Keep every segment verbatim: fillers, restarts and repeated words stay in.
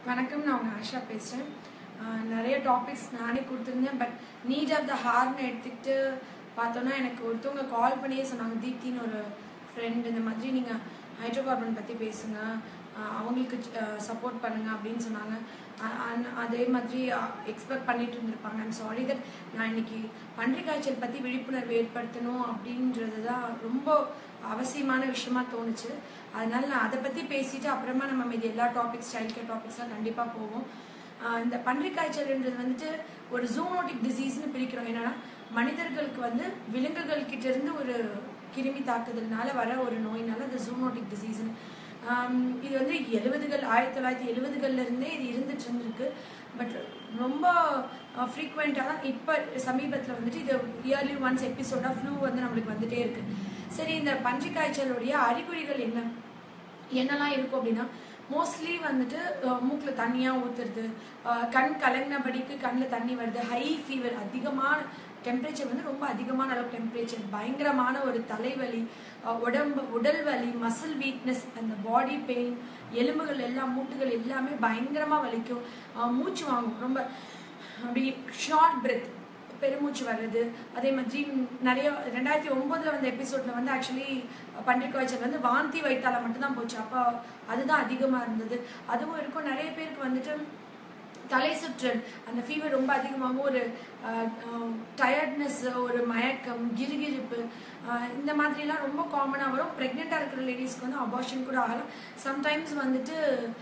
வணக்கம், நான் உங்கள் ஆஷா பேசுகிறேன். நிறைய டாபிக்ஸ் நானே கொடுத்துருந்தேன். பட் நீட் ஆஃப் த ஹார்ட்னு எடுத்துக்கிட்டு பார்த்தோன்னா எனக்கு ஒருத்தவங்க கால் பண்ணியே சொன்னாங்க, தீப்தின்னு ஒரு ஃப்ரெண்ட், இந்த மாதிரி நீங்கள் ஹைட்ரோ கார்பன் பற்றி பேசுங்க, அவங்களுக்கு சப்போர்ட் பண்ணுங்கள் அப்படின்னு சொன்னாங்க. அதே மாதிரி எக்ஸ்பெக்ட் பண்ணிட்டு இருந்திருப்பாங்க. ஐம் சாரி தட் நான் இன்னைக்கு பன்றி காய்ச்சல் பற்றி விழிப்புணர்வு ஏற்படுத்தணும் அப்படின்றது தான் ரொம்ப அவசியமான விஷயமா தோணுச்சு. அதனால நான் அதை பற்றி பேசிட்டு அப்புறமா நம்ம இது எல்லா டாபிக்ஸ், சைல்ட் கேர் டாபிக்ஸ்லாம் கண்டிப்பாக போவோம். இந்த பன்றி காய்ச்சல்ன்றது வந்துட்டு ஒரு ஜூனோட்டிக் டிசீஸ்னு பிரிக்கிறோம். என்னன்னா மனிதர்களுக்கு வந்து விலங்குகள் கிட்ட இருந்து ஒரு கிருமி தாக்குதல்னால வர ஒரு நோயினால அது ஜூனோட்டிக் டிசீஸ்னு. இது வந்து எழுபதுகள் ஆயிரத்தி தொள்ளாயிரத்தி எழுபதுகள்ல இருந்தே இது இருந்துட்டு இருந்திருக்கு. பட் ரொம்ப ஃப்ரீக்வெண்ட்டாக தான் இப்போ சமீபத்தில் வந்துட்டு இது இயர்லி ஒன்ஸ் எபிசோடாக ஃப்ளூ வந்து நம்மளுக்கு வந்துட்டே இருக்கு. சரி, இந்த பன்றி காய்ச்சலுடைய அறிகுறிகள் என்ன என்னெல்லாம் இருக்கும் அப்படின்னா, மோஸ்ட்லி வந்துட்டு மூக்கில் தண்ணியாக ஊற்றுறது, கண் கலங்கினபடிக்கு கண்ணில் தண்ணி வருது, ஹை ஃபீவர், அதிகமான டெம்பரேச்சர் வந்து ரொம்ப அதிகமான அளவு டெம்பரேச்சர், பயங்கரமான ஒரு தலைவலி, உடம்பு உடல் வலி, மசில் வீக்னஸ், அந்த பாடி பெயின், எலும்புகள் எல்லாம் மூட்டுகள் எல்லாமே பயங்கரமாக வலிக்கும், மூச்சு வாங்கும், ரொம்ப அப்படி ஷார்ட் பிரெத், பெருமூச்சு வர்றது. அதே மாதிரி நிறைய ரெண்டாயிரத்தி ஒன்பதுல வந்த எபிசோட்ல வந்து ஆக்சுவலி பன்றி காய்ச்சல் வந்து வாந்தி வைத்தால மட்டும்தான் போச்சு. அப்போ அதுதான் அதிகமாக இருந்தது. அதுவும் இருக்கும். நிறைய பேருக்கு வந்துட்டு தலை சுற்றல், அந்த ஃபீவர் ரொம்ப அதிகமாகவும், ஒரு டயர்ட்னஸ், ஒரு மயக்கம், கிருகிருப்பு, இந்த மாதிரிலாம் ரொம்ப காமனாக வரும். ப்ரெக்னெண்ட்டாக இருக்கிற லேடிஸ்க்கு வந்து அபார்ஷன் கூட ஆகலாம். சம்டைம்ஸ் வந்துட்டு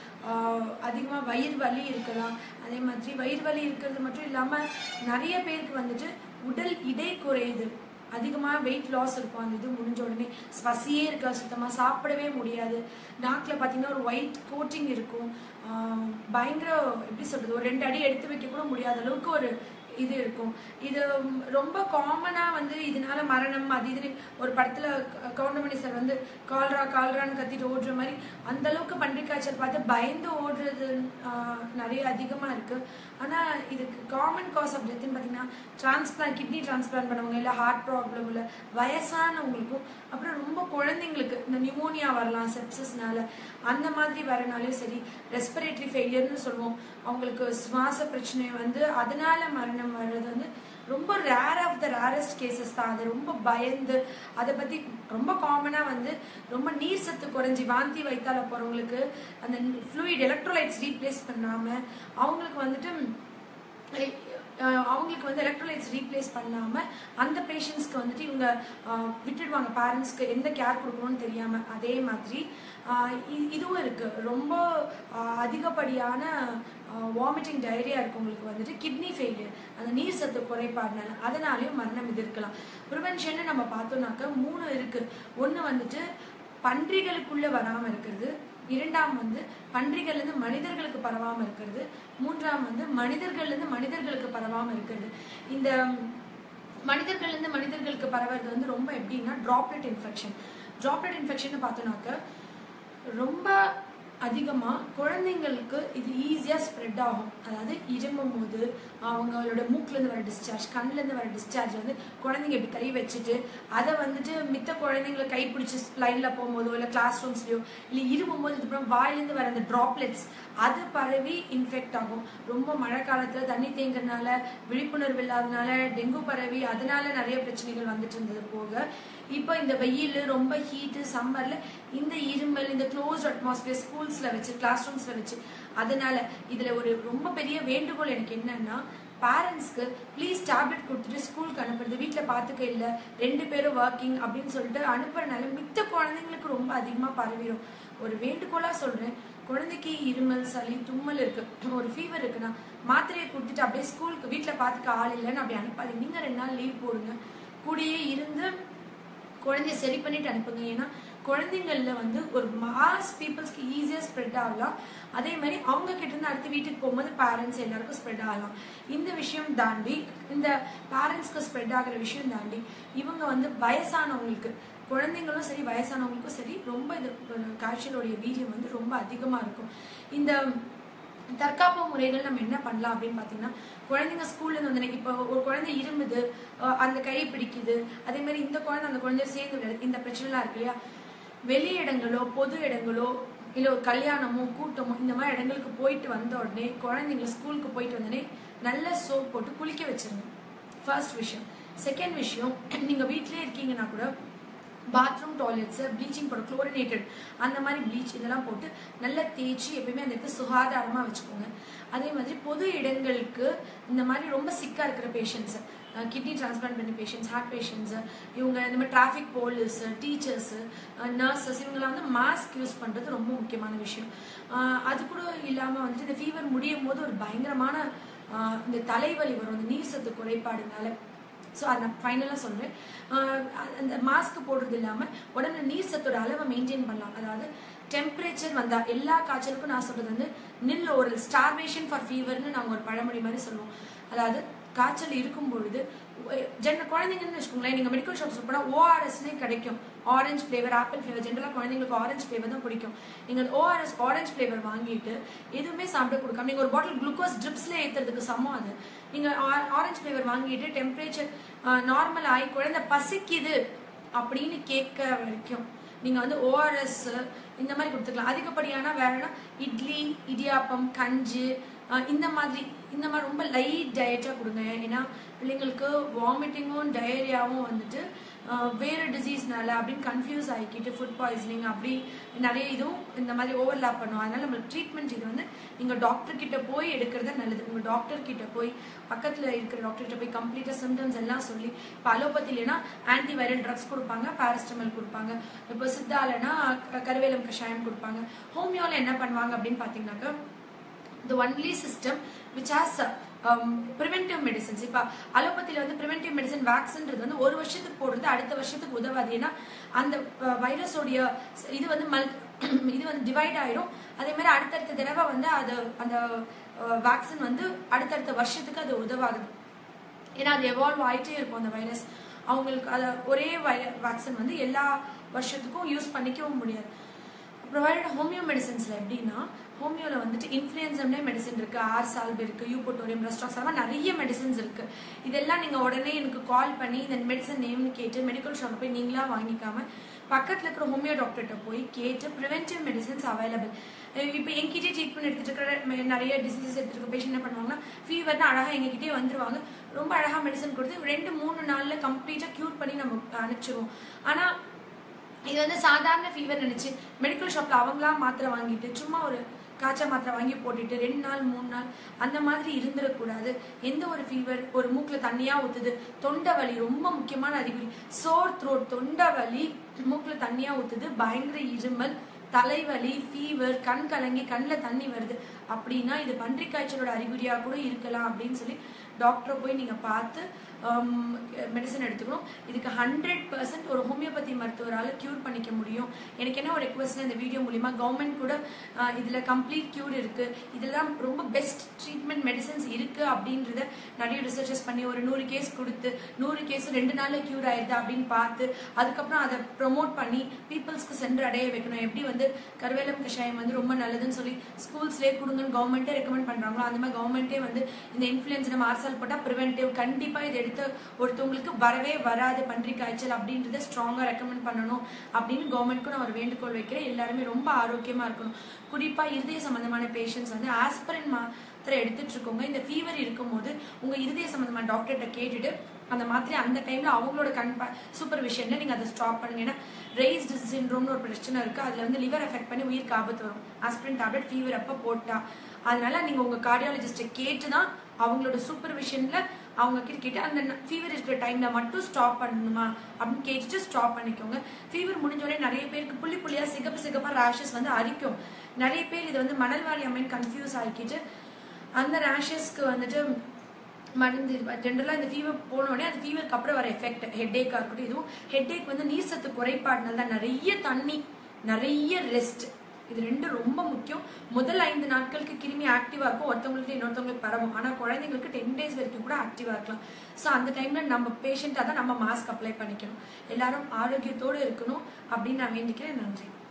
அதிகமாக வயிறு வலி இருக்கலாம். அதே மாதிரி வயிறு வலி இருக்கிறது மட்டும் இல்லாமல் நிறைய பேருக்கு வந்துட்டு உடல் இடை குறையுது, அதிகமாக வெயிட் லாஸ் இருக்கும். அந்த இது முடிஞ்ச உடனே பசியே இருக்கா, சுத்தமாக சாப்பிடவே முடியாது, நாக்கில் பார்த்தீங்கன்னா ஒரு ஒயிட் கோட்டிங் இருக்கும், பயங்கர எப்படி சொல்கிறது, ஒரு ரெண்டு அடி எடுத்து வைக்க கூட முடியாத அளவுக்கு ஒரு இது இருக்கும். இது ரொம்ப காமனாக வந்து இதனால மரணம் அது இதுன்னு ஒரு படத்தில் கவுண்டமணி சார் வந்து கால்ரா கால்ரான்னு கத்திட்டு ஓடுற மாதிரி அந்த அளவுக்கு பன்றி காய்ச்சல் பார்த்து பயந்து ஓடுறது நிறைய அதிகமாக இருக்குது. ஆனால் இதுக்கு காமன் காஸ் ஆஃப் டெத்துன்னு பார்த்தீங்கன்னா டிரான்ஸ்பிளான்ட், கிட்னி டிரான்ஸ்பிளான்ட் பண்ணவங்க, இல்லை ஹார்ட் ப்ராப்ளம் உள்ள வயசானவங்களுக்கும், அப்புறம் ரொம்ப குழந்தைங்களுக்கு இந்த நியூமோனியா வரலாம் செப்சிஸ்னால, அந்த மாதிரி வரனாலையும் சரி, ரெஸ்பிரேட்டரி ஃபெயிலியர்னு சொல்லுவோம், அவங்களுக்கு சுவாச பிரச்சனை வந்து அதனால மரணம் வர்றது வந்து ரொம்ப rare of the rarest cases தான். அது ரொம்ப பயந்து அதை பற்றி ரொம்ப காமனாக வந்து ரொம்ப நீர் சத்து குறைஞ்சி வாந்தி வைத்தால போகிறவங்களுக்கு அந்த ஃப்ளூயிட் எலக்ட்ரோலைட்ஸ் ரீப்ளேஸ் பண்ணாமல் அவங்களுக்கு வந்துட்டு அவங்களுக்கு வந்து எலக்ட்ரோலைட்ஸ் ரீப்ளேஸ் பண்ணாமல் அந்த பேஷண்ட்ஸ்க்கு வந்துட்டு இவங்க விட்டுடுவாங்க, பேரண்ட்ஸ்க்கு எந்த கேர் கொடுக்கணும்னு தெரியாமல். அதே மாதிரி இதுவும் இருக்குது. ரொம்ப அதிகப்படியான வாமிட்டிங் டயரியா இருக்கவங்களுக்கு வந்துட்டு கிட்னி ஃபெயிலியர், அந்த நீர் சத்து குறைபாடுனால, அதனாலேயும் மரணம் இது இருக்கலாம். ப்ரிவென்ஷன் நம்ம பார்த்தோம்னாக்க மூணு இருக்குது. ஒன்று வந்துட்டு பன்றிகளுக்குள்ளே வராமல் இருக்கிறது, இரண்டாம் வந்து பன்றிகள்லேருந்து மனிதர்களுக்கு பரவாமல் இருக்கிறது, மூன்றாம் வந்து மனிதர்கள்லேருந்து மனிதர்களுக்கு பரவாமல் இருக்கிறது. இந்த மனிதர்கள்லேருந்து மனிதர்களுக்கு பரவுறது வந்து ரொம்ப எப்படின்னா ட்ராப்லெட் இன்ஃபெக்ஷன். ட்ராப்லெட் இன்ஃபெக்ஷன் பார்த்தோன்னாக்க ரொம்ப அதிகமாக குழந்தைங்களுக்கு இது ஈஸியாக ஸ்ப்ரெட் ஆகும். அதாவது இருமும் போது அவங்களோட மூக்கிலேருந்து வர டிஸ்சார்ஜ், கண்ணிலேருந்து வர டிஸ்சார்ஜ் வந்து குழந்தைங்க இப்படி கை வச்சுட்டு அதை வந்துட்டு மித்த குழந்தைங்களை கை பிடிச்சி லைனில் போகும்போதோ இல்லை கிளாஸ் ரூம்ஸ்லையோ இல்லை இருமும் போது இதுக்கப்புறம் வாயிலேருந்து வர அந்த ட்ராப்லெட்ஸ் அது பரவி இன்ஃபெக்ட் ஆகும். ரொம்ப மழை காலத்தில் தண்ணி தேங்குறதுனால, விழிப்புணர்வு இல்லாதனால டெங்கு பரவி அதனால நிறைய பிரச்சனைகள் வந்துட்டு இருந்தது. போக இப்போ இந்த வெயில், ரொம்ப ஹீட்டு, சம்மரில் இந்த இருமல், இந்த க்ளோஸ்ட் அட்மாஸ்பியர் ஸ்கூல்ஸில் வச்சு, கிளாஸ் ரூம்ஸில் வச்சு, அதனால இதில் ஒரு ரொம்ப பெரிய வேண்டுகோள் எனக்கு என்னன்னா, பேரண்ட்ஸ்க்கு ப்ளீஸ் டேப்லெட் கொடுத்துட்டு ஸ்கூலுக்கு அனுப்புறது, வீட்டில் பார்த்துக்க இல்லை ரெண்டு பேரும் ஒர்க்கிங் அப்படின்னு சொல்லிட்டு அனுப்புறதுனால மித்த குழந்தைங்களுக்கு ரொம்ப அதிகமாக பரவிடும். ஒரு வேண்டுகோளாக சொல்கிறேன், குழந்தைக்கு இருமல், சளி, தும்மல் இருக்குது, ஒரு ஃபீவர் இருக்குன்னா மாத்திரையை கொடுத்துட்டு அப்படியே ஸ்கூலுக்கு வீட்டில் பார்த்துக்க ஆள் இல்லைன்னு அப்படி அனுப்பாதீங்க. நீங்கள் ரெண்டு நாள் லீவ் போடுங்க, கூடயே இருந்து குழந்தைய சரி பண்ணிட்டு அனுப்புங்க. ஏன்னா குழந்தைங்கள்ல வந்து ஒரு மாஸ் பீப்புள்ஸ்க்கு ஈஸியாக ஸ்ப்ரெட் ஆகலாம். அதே மாதிரி அவங்க கிட்ட இருந்து அடுத்து வீட்டுக்கு போகும்போது பேரண்ட்ஸ் எல்லாருக்கும் ஸ்ப்ரெட் ஆகலாம். இந்த விஷயம் தாண்டி, இந்த பேரண்ட்ஸ்க்கு ஸ்ப்ரெட் ஆகிற விஷயம் தாண்டி, இவங்க வந்து வயசானவங்களுக்கு, குழந்தைங்களும் சரி வயசானவங்களுக்கும் சரி, ரொம்ப இது காய்ச்சலுடைய வீரியம் வந்து ரொம்ப அதிகமாக இருக்கும். இந்த தற்காப்பு முறைகள் நம்ம என்ன பண்ணலாம் அப்படின்னு பார்த்தீங்கன்னா, குழந்தைங்க ஸ்கூல்லேருந்து வந்து இப்போ ஒரு குழந்தை இருமுது, அந்த கையை பிடிக்குது, அதே மாதிரி இந்த குழந்தை அந்த குழந்தைய சேர்ந்து இந்த பிரச்சனைலாம் இருக்கு இல்லையா, வெளி இடங்களோ பொது இடங்களோ இல்லை ஒரு கல்யாணமோ கூட்டமோ இந்த மாதிரி இடங்களுக்கு போயிட்டு வந்த உடனே குழந்தைங்களை ஸ்கூலுக்கு போயிட்டு வந்தோடனே நல்ல சோப் போட்டு குளிக்க வச்சிருங்க. ஃபர்ஸ்ட் விஷயம். செகண்ட் விஷயம், நீங்கள் வீட்டிலே இருக்கீங்கன்னா கூட bathroom toilets bleaching powder chlorinated அந்த மாதிரி ப்ளீச் இதெல்லாம் போட்டு நல்லா தேய்ச்சி எப்பயுமே அந்த இடத்த சுகாதாரமாக வச்சுக்கோங்க. அதே மாதிரி பொது இடங்களுக்கு இந்த மாதிரி ரொம்ப சிக்காக இருக்கிற பேஷண்ட்ஸ், கிட்னி டிரான்ஸ்பிளான்ட் பண்ண பேஷண்ட்ஸ், ஹார்ட் பேஷண்ட்ஸ், இவங்க இந்த மாதிரி டிராஃபிக் போலீஸ், டீச்சர்ஸு, நர்சஸ், இவங்களாம் வந்து மாஸ்க் யூஸ் பண்ணுறது ரொம்ப முக்கியமான விஷயம். அது கூட இல்லாமல் வந்துட்டு இந்த ஃபீவர் முடியும் போது ஒரு பயங்கரமான இந்த தலைவலி வரும் இந்த நீர் சத்து குறைபாடுனால. ஸோ அதை நான் ஃபைனலாக சொல்கிறேன். அந்த மாஸ்க் போடுறது இல்லாமல் உடம்புல நீர் சத்தோட அளவை மெயின்டைன் பண்ணலாம். அதாவது டெம்பரேச்சர் வந்தால் எல்லா காய்ச்சலுக்கும் நான் சொல்கிறது வந்து நில் ஒரு ஸ்டார்வேஷன் ஃபார் ஃபீவர்னு நாங்கள் ஒரு பழமொழி மாதிரி சொல்லுவோம். அதாவது காய்ச்சல் இருக்கும் பொழுது ஜென்ரல் குழந்தைங்கன்னு வச்சுக்கோங்களேன், நீங்கள் மெடிக்கல் ஷாப்ஸ் போனால் ஓஆர்எஸ்னே கிடைக்கும். ஆரஞ்சு ஃப்ளேவர், ஆப்பிள் ஃப்ளேவர், ஜென்ரலாக குழந்தைங்களுக்கு ஆரஞ்சு ஃப்ளேவர் தான் பிடிக்கும். நீங்கள் ஓஆர்எஸ் ஆரஞ்சு ஃப்ளேவர் வாங்கிட்டு எதுவுமே சாப்பிட கொடுக்காம நீங்கள் ஒரு பாட்டில் குளுக்கோஸ் ட்ரிப்ஸ்ல ஏற்றுறதுக்கு சமம் அது. நீங்கள் ஆரஞ்சு ஃப்ளேவர் வாங்கிட்டு டெம்பரேச்சர் நார்மல் ஆகி குழந்தை பசிக்குது அப்படின்னு கேட்க வரைக்கும் நீங்கள் வந்து ஓஆர்எஸ் இந்த மாதிரி கொடுத்துக்கலாம். அதிகப்படியான வேறனா இட்லி, இடியாப்பம், கஞ்சி இந்த மாதிரி இந்த மாதிரி ரொம்ப லைட் டயட்டாக கொடுங்க. ஏன்னா பிள்ளைங்களுக்கு வாமிட்டிங்கும் டயரியாவும் வந்துட்டு வேறு டிசீஸ்னால அப்படின்னு கன்ஃபியூஸ் ஆகிக்கிட்டு ஃபுட் பாய்சனிங் அப்படி நிறைய இதுவும் இந்த மாதிரி ஓவர்லாப் பண்ணும். அதனால நம்மளுக்கு ட்ரீட்மெண்ட் இது வந்து நீங்கள் டாக்டர் கிட்ட போய் எடுக்கிறது நல்லது. உங்கள் டாக்டர் கிட்ட போய் பக்கத்தில் இருக்கிற டாக்டர் கிட்ட போய் கம்ப்ளீட்டாக சிம்டம்ஸ் எல்லாம் சொல்லி, இப்போ அலோபதியிலனா ஆன்டி வைரல் ட்ரக்ஸ் கொடுப்பாங்க, பாராசிட்டமல் கொடுப்பாங்க. இப்போ சித்தாலனா கருவேலம் கஷாயம் கொடுப்பாங்க. ஹோமியோவில் என்ன பண்ணுவாங்க அப்படின்னு பார்த்தீங்கன்னாக்கா the only system which has um, preventive medicines. இப்போ அலோபதியில் வந்து ப்ரிவென்டிவ் மெடிசன் வேக்சின்றது வந்து ஒரு வருஷத்துக்கு போடுறது அடுத்த வருஷத்துக்கு உதவாது. ஏன்னா அந்த வைரஸோடைய இது வந்து மல் இது வந்து டிவைட் ஆயிடும். அதே மாதிரி அடுத்தடுத்த தடவை வந்து அது அந்த வேக்சின் வந்து அடுத்தடுத்த வருஷத்துக்கு அது உதவாகுது. ஏன்னா அது எவால்வ் ஆகிட்டே இருக்கும் அந்த வைரஸ். அவங்களுக்கு அதை ஒரே வை வேக்சின் வந்து எல்லா வருஷத்துக்கும் யூஸ் பண்ணிக்கவும் முடியாது. ப்ரொவைடட் ஹோமியோ மெடிசன்ஸில் எப்படின்னா ஹோமியோவில் வந்துட்டு இன்ஃப்ளூயன்சம்னே மெடிசன் இருக்குது, ஆர்சால்ப் இருக்குது, யூபோட்டோரியம், ரெஸ்டாக்ஸ், அந்த மாதிரி நிறைய மெடிசன்ஸ் இருக்குது. இதெல்லாம் நீங்கள் உடனே எனக்கு கால் பண்ணி இந்த மெடிசன் நேம்னு கேட்டு மெடிக்கல் ஷாப்பில் போய் நீங்களாக வாங்கிக்காமல் பக்கத்தில் இருக்கிற ஹோமியோ டாக்டர்கிட்ட போய் கேட்டு ப்ரிவென்டிவ் மெடிசன்ஸ் அவைலபிள். இப்போ எங்கிட்டே ட்ரீட்மெண்ட் எடுத்துகிட்டு இருக்கிற நிறைய டிசீசஸ் எடுத்துருக்க பேஷண்ட் என்ன பண்ணுவாங்கன்னா ஃபீவர்னா அழகாக எங்ககிட்டே வந்துருவாங்க, ரொம்ப அழகாக மெடிசன் கொடுத்து ரெண்டு மூணு நாளில் கம்ப்ளீட்டாக க்யூர் பண்ணி நம்ம அனுப்பிச்சிடுவோம். ஆனால் இது வந்து சாதாரண ஃபீவர் நினைச்சு மெடிக்கல் ஷாப்ல அவங்களா மாத்திரை வாங்கிட்டு சும்மா ஒரு காய்ச்சல் மாத்திரை வாங்கி போட்டுட்டு ரெண்டு நாள் மூணு நாள் அந்த மாதிரி இருந்துடக்கூடாது. எந்த ஒரு ஃபீவர், ஒரு மூக்குல தண்ணியா ஊத்துது, தொண்டை வலி ரொம்ப முக்கியமான அறிகுறி, சோர் த்ரோட், தொண்டை வலி, மூக்குல தண்ணியா ஊத்துது, பயங்கர இருமல், தலைவலி, ஃபீவர், கண் கலங்கி கண்ணில் தண்ணி வருது அப்படின்னா இது பன்றி காய்ச்சலோட அறிகுறியாக கூட இருக்கலாம் அப்படின்னு சொல்லி டாக்டரை போய் நீங்கள் பார்த்து மெடிசன் எடுத்துக்கணும். இதுக்கு ஹண்ட்ரட் பர்சன்ட் ஒரு ஹோமியோபதி மருத்துவரால் க்யூர் பண்ணிக்க முடியும். எனக்கு என்ன ஒரு ரெக்வஸ்ட்னா இந்த வீடியோ மூலிமா கவர்மெண்ட் கூட இதில் கம்ப்ளீட் க்யூர் இருக்குது, இதெல்லாம் ரொம்ப பெஸ்ட் ட்ரீட்மெண்ட் மெடிசன்ஸ் இருக்குது அப்படின்றத நிறைய ரிசர்ச்சஸ் பண்ணி ஒரு நூறு கேஸ் கொடுத்து நூறு கேஸ் ரெண்டு நாளில் க்யூர் ஆயிடுது அப்படின்னு பார்த்து அதுக்கப்புறம் அதை ப்ரொமோட் பண்ணி பீப்புள்ஸ்க்கு சென்று அடைய வைக்கணும். எப்படி வந்து கருவேலம் கஷாயம் வந்து ரொம்ப நல்லதுன்னு சொல்லி ஸ்கூல்ஸ்லேயே கொடுங்கன்னு கவர்மெண்ட்டே ரெக்கமெண்ட் பண்ணுறாங்களோ அந்த மாதிரி கவர்மெண்ட்டே வந்து இந்த இன்ஃப்ளூயன்ஸ் நம்ம ஆர்சால் போட்டால் ப்ரிவென்டிவ் கண்டிப்பாக இதை எடுத்து ஒருத்தவங்களுக்கு வரவே வராது பன்றி காய்ச்சல் அப்படின்றத ஸ்ட்ராங்காக ரெக்கமெண்ட் பண்ணணும் அப்படின்னு கவர்மெண்ட்க்கு நான் ஒரு வேண்டுகோள் வைக்கிறேன். எல்லாருமே ரொம்ப ஆரோக்கியமாக இருக்கணும். குறிப்பாக இருதய சம்பந்தமான பேஷண்ட்ஸ் வந்து ஆஸ்பிரின் மாத்திரை எடுத்துட்டு இருக்கோங்க. இந்த ஃபீவர் இருக்கும்போது உங்கள் இருதய சம்பந்தமான டாக்டர்கிட்ட கேட்டுட்டு அந்த மாத்திரை அந்த டைம்ல அவங்களோட கண் சூப்பர்விஷன்ல நீங்க அதை ஸ்டாப் பண்ணுங்க. ஏன்னா ரெய்ஸ்டு சிண்ட்ரோம்னு ஒரு பிரச்சனை இருக்கு, அதுல வந்து லிவர் எஃபெக்ட் பண்ணி உயிருக்கு ஆபத்து வரும் ஆஸ்பிரின் டேப்லெட் ஃபீவர் அப்ப போட்டா. அதனால நீங்க உங்க கார்டியாலஜிஸ்ட கேட்டு தான் அவங்களோட சூப்பர்விஷன்ல அவங்க கிட்ட கேட்டு அந்த ஃபீவர் இருக்கிற டைம்ல மட்டும் ஸ்டாப் பண்ணணுமா அப்படின்னு கேட்டுட்டு ஸ்டாப் பண்ணிக்கோங்க. ஃபீவர் முடிஞ்சோடனே நிறைய பேருக்கு புள்ளி புள்ளியா சிகப்பு சிகப்பா ரேஷஸ் வந்து அரிக்கும். நிறைய பேர் இது வந்து மணல்வாரி அம்மன் கன்ஃபியூஸ் ஆகிக்கிட்டு அந்த ரேஷஸ்க்கு வந்துட்டு மருந்து ஜென்ரலாக இந்த ஃபீவர் போனோடனே அந்த ஃபீவருக்கு அப்புறம் வர எஃபெக்ட் ஹெட்டேக்காக இருக்கட்டும். இதுவும் ஹெட்டேக் வந்து நீர் சத்து குறைபாடுனால தான். நிறைய தண்ணி, நிறைய ரெஸ்ட், இது ரெண்டும் ரொம்ப முக்கியம். முதல் ஐந்து நாட்களுக்கு கிருமி ஆக்டிவா இருக்கும், ஒருத்தவங்களுக்கு இன்னொருத்தவங்களுக்கு பரவும். ஆனால் குழந்தைங்களுக்கு டென் டேஸ் வரைக்கும் கூட ஆக்டிவா இருக்கலாம். ஸோ அந்த டைம்ல நம்ம பேஷண்டாக தான் நம்ம மாஸ்க் அப்ளை பண்ணிக்கணும். எல்லாரும் ஆரோக்கியத்தோடு இருக்கணும் அப்படின்னு நான் வேண்டிக்கிறேன். நன்றி.